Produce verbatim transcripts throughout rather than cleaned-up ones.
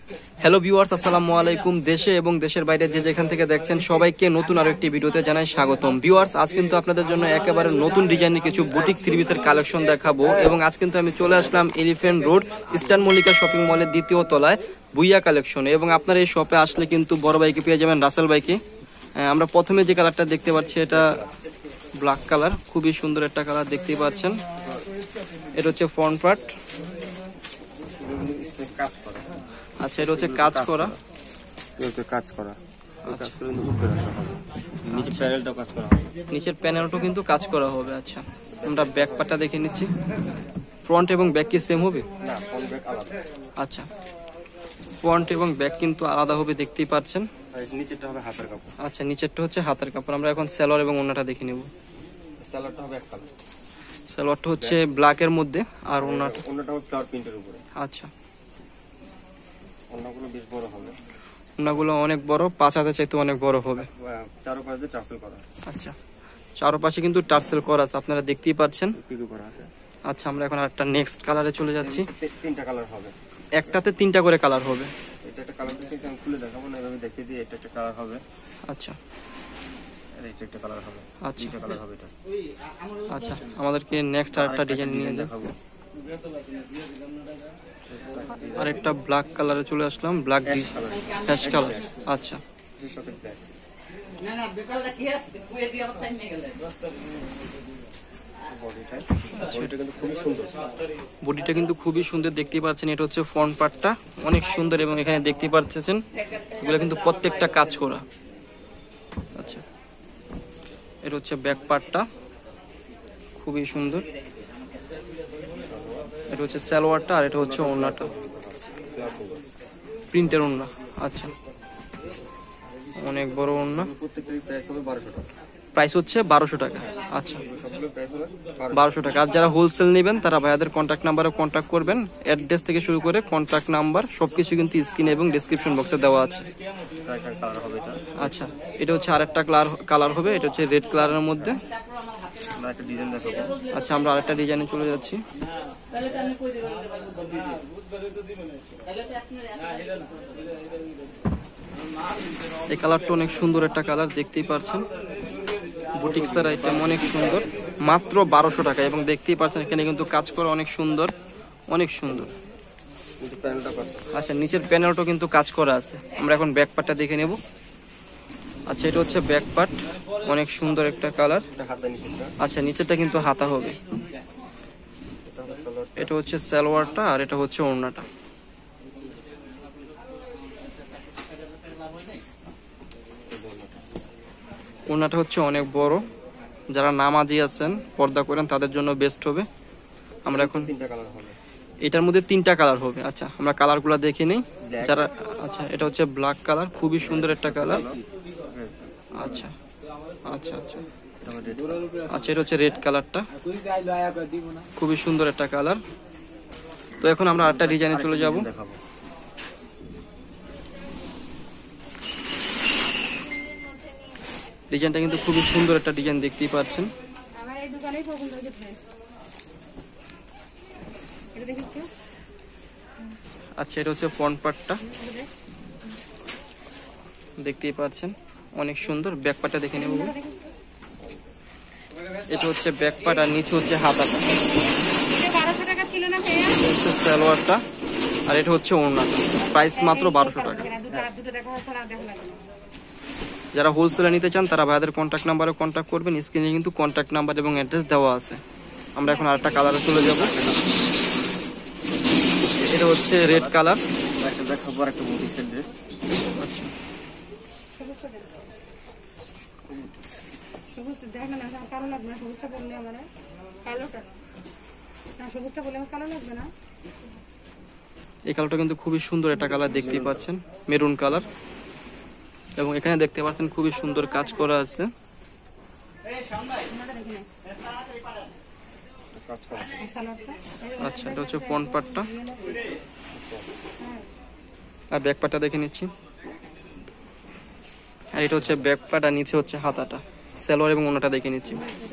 Hello viewers, আসসালামু আলাইকুম। দেশে এবং দেশের বাইরে যে যেখান থেকে দেখছেন সবাইকে নতুন আরো একটি ভিডিওতে জানাই স্বাগতম। ভিউয়ার্স, আজ কিন্তু আপনাদের জন্য একেবারে নতুন ডিজাইনের কিছু বুটিক থ্রি পিসের কালেকশন দেখাবো এবং আজ কিন্তু আমি চলে আসলাম elephant road eastern Mallika shopping মলের দ্বিতীয় তলায় বুইয়া কালেকশনে। এবং আপনারা এই শপে আসলে কিন্তু বড় বাইকে পেয়ে যাবেন রাসেল বাইকে। আমরা প্রথমে যে কালারটা দেখতে পাচ্ছি এটা ব্ল্যাক কালার, খুবই সুন্দর একটা কালার দেখতেই পাচ্ছেন। এটা হচ্ছে ফ্রন্ট পার্ট, আচ্ছা এটা হচ্ছে কাজ করা, কাজ করা নিচের প্যানেলটাও কাজ করা হবে, নিচের প্যানেলটাও কিন্তু কাজ করা হবে। আচ্ছা আমরা ব্যাক পার্টটা দেখে নিচ্ছি। ফ্রন্ট এবং ব্যাক কি সেম হবে? না, ফ্রন্ট ব্যাক আলাদা। আচ্ছা, ফ্রন্ট এবং ব্যাক কিন্তু আলাদা হবে, দেখতেই পাচ্ছেন। নিচেরটা হবে হাতের কাপড়। আচ্ছা, নিচেরটা হচ্ছে হাতের কাপড়। আমরা এখন সালোয়ার এবং ওড়নাটা দেখে নেব। সালোয়ারটা হবে এক কালার, সালোয়ারটা হচ্ছে ব্ল্যাক এর মধ্যে আর ওড়নাটা ওড়নাটা হবে ফ্লাওয়ার প্রিন্টের উপরে। আচ্ছা, ওড়নাগুলো বেশ বড় হবে, ওড়নাগুলো অনেক বড়, পাঁচ হাতের চাইতে অনেক বড় হবে। চারপাশে টার্সেল করা। আচ্ছা, চারপাশে কিন্তু টার্সেল করা আছে, আপনারা দেখতেই পাচ্ছেন। পিকো করা আছে। আচ্ছা, আমরা এখন একটা নেক্সট কালারে চলে যাচ্ছি। তিনটা কালার হবে, একটাতে তিনটা করে কালার হবে। এটা একটা কালার দেখতে আমি খুলে দেখাবো না, এভাবে দেখিয়ে দিই। এটা একটা কালার হবে। আচ্ছা, এটা একটা কালার হবে। আচ্ছা এটা কালার হবে এটা। আচ্ছা, আমাদেরকে নেক্সট আরেকটা ডিজাইন নিয়ে দেখাবো। আরেকটা ব্ল্যাক কালারে চলে আসলাম, ব্ল্যাক হ্যাশ কালার। আচ্ছা, এর সাথে ব্ল্যাক। না না বেকালটা কি আছে কুয়ে দিয়ে আবার টাইম গেলে বডিটা বডিটা কিন্তু খুবই সুন্দর। বডিটা কিন্তু খুবই সুন্দর দেখতেই পাচ্ছেন। এটা হচ্ছে ফ্রন্ট পার্টটা অনেক সুন্দর এবং এখানে দেখতেই পাচ্ছেন এগুলো কিন্তু প্রত্যেকটা কাজ করা। আচ্ছা, এটা হচ্ছে ব্যাক পার্টটা, খুবই সুন্দর। এটা হচ্ছে সালোয়ারটা আর এটা হচ্ছে ওড়নাটা, প্রিন্টের ওড়না। আচ্ছা, অনেক বড় ওড়না। প্রত্যেকটার প্রাইস হবে বারোশো টাকা। প্রাইস হচ্ছে বারোশো টাকা। আচ্ছা, সবগুলো প্রাইস হবে বারোশো টাকা। আর যারা হোলসেল নেবেন তারা ভাইয়াদের কন্ট্যাক্ট নাম্বারে কন্ট্যাক্ট করবেন। অ্যাড্রেস থেকে শুরু করে কন্ট্যাক্ট নাম্বার সবকিছু কিন্তু স্ক্রিনে এবং ডেসক্রিপশন বক্সে দেওয়া আছে। কালার হবে এটা। আচ্ছা, এটা হচ্ছে আরেকটা কালার কালার হবে, এটা হচ্ছে রেড কালারের মধ্যে। আমরা একটা ডিজাইন দেখাবো। আচ্ছা, আমরা আরেকটা ডিজাইনে চলে যাচ্ছি। এই কালারটা অনেক সুন্দর একটা কালার, দেখতেই পাচ্ছেন। বুটিক্সের আইটেম অনেক সুন্দর, মাত্র বারোশো টাকা। এবং দেখতেই পাচ্ছেন এখানে কিন্তু কাজ করা অনেক সুন্দর, অনেক সুন্দর। নিচের প্যানেলটা কত? আচ্ছা, নিচের প্যানেলটাও কিন্তু কাজ করা আছে। আমরা এখন ব্যাক পার্টটা দেখে নেব। আচ্ছা, এটা হচ্ছে ব্যাক পার্ট, অনেক সুন্দর একটা কালার। এটা হাতে নিচেরটা। আচ্ছা, নিচেরটা কিন্তু হাতা হবে। এটা হবে সালোয়ার। এটা হচ্ছে সালোয়ারটা আর এটা হচ্ছে ওড়নাটা। ওড়নাটা হচ্ছে অনেক বড়, যারা নামাজি আছেন পর্দা করেন তাদের জন্য বেস্ট হবে। আমরা এখন তিনটা কালার হবে, এটার মধ্যে তিনটা কালার হবে। আচ্ছা, আমরা কালারগুলো দেখে নেই। যারা আচ্ছা, এটা হচ্ছে ব্ল্যাক কালার, খুবই সুন্দর একটা কালার। আচ্ছা আচ্ছা আচ্ছা আচ্ছা, এটা হচ্ছে রেড কালারটা, খুবই সুন্দর একটা কালার। তো এখন আমরা আরেকটা ডিজাইনে চলে যাব। দেখাবো। ডিজাইনটা কিন্তু খুবই সুন্দর একটা ডিজাইন, দেখতেই পাচ্ছেন। আমার এই দোকানেই পছন্দ হয়েছে ড্রেস। এটা দেখি একটু। আচ্ছা, এটা হচ্ছে ফ্রন্ট পার্টটা, দেখতেই পাচ্ছেন অনেক সুন্দর। ব্যাক পার্টটা দেখে নেব। এটা হচ্ছে ব্যাক পার্ট আর নিচে হচ্ছে হাতাটা। এটা বারোশো টাকা ছিল না ভাইয়া? এটা হচ্ছে সালোয়ারটা আর এটা হচ্ছে ওড়নাটা। প্রাইস মাত্র বারোশো টাকা। দুটো আর দুটো দেখা হচ্ছে আর দেখা লাগবে না। যারা হোলসেলে নিতে চান তারা ভাইয়াদের কন্ট্যাক্ট নাম্বারে কন্ট্যাক্ট করবেন। স্ক্রিনে কিন্তু কন্ট্যাক্ট নাম্বার এবং অ্যাড্রেস দেওয়া আছে। আমরা এখন আরেকটা কালারে চলে যাব। এটা হচ্ছে রেড কালার। একটা দেখাবো আর একটা বুটিক্সের ড্রেস। আচ্ছা, সবুজটা দেখ। সবুজটা দেখ না, আমার কালো লাগবে না। সবুজটা বললে আমার কালোটা না, সবুজটা বললে আমার কালো লাগবে না। এই কালারটা কিন্তু খুবই সুন্দর একটা কালার, দেখতেই পাচ্ছেন, মেরুন কালার। এবং এখানে দেখতে পাচ্ছেন খুবই সুন্দর কাজ করা আছে। আচ্ছা, এটা হচ্ছে ফ্রন্ট পার্টটা আর ব্যাক পার্টটা দেখে নিচ্ছি। আর এটা হচ্ছে ব্যাক পার্ট আর নিচে হচ্ছে হাতাটা, সালোয়ার এবং ওড়নাটা দেখে নিচ্ছি।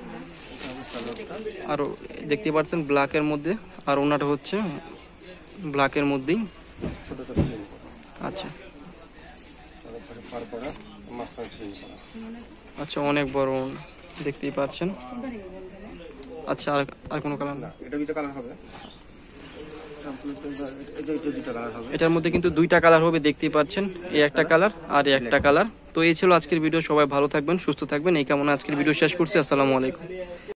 আর দেখতে পাচ্ছেন ব্ল্যাক এর মধ্যে, আর ওড়নাটা হচ্ছে ব্ল্যাক এর মধ্যেই। ছোট ছোট আচ্ছা তারপরে পার করা মাঝখানে ফিটিং করা। আচ্ছা, অনেক বড় ওড়না দেখতেই পাচ্ছেন। কোনটা নিয়ে বলবেন? আচ্ছা, আর আর কোনো কালার না? না, এটা দুটো কালার হবে। এটা এটা দুটো কালার হবে। এটার মধ্যে কিন্তু দুইটা কালার হবে, দেখতেই পাচ্ছেন, এই একটা কালার আর এই একটা কালার। তো এই ছিল আজকের ভিডিও। সবাই ভালো থাকবেন, সুস্থ থাকবেন, এই কামনা আজকের ভিডিও শেষ করছি। আসসালামু আলাইকুম।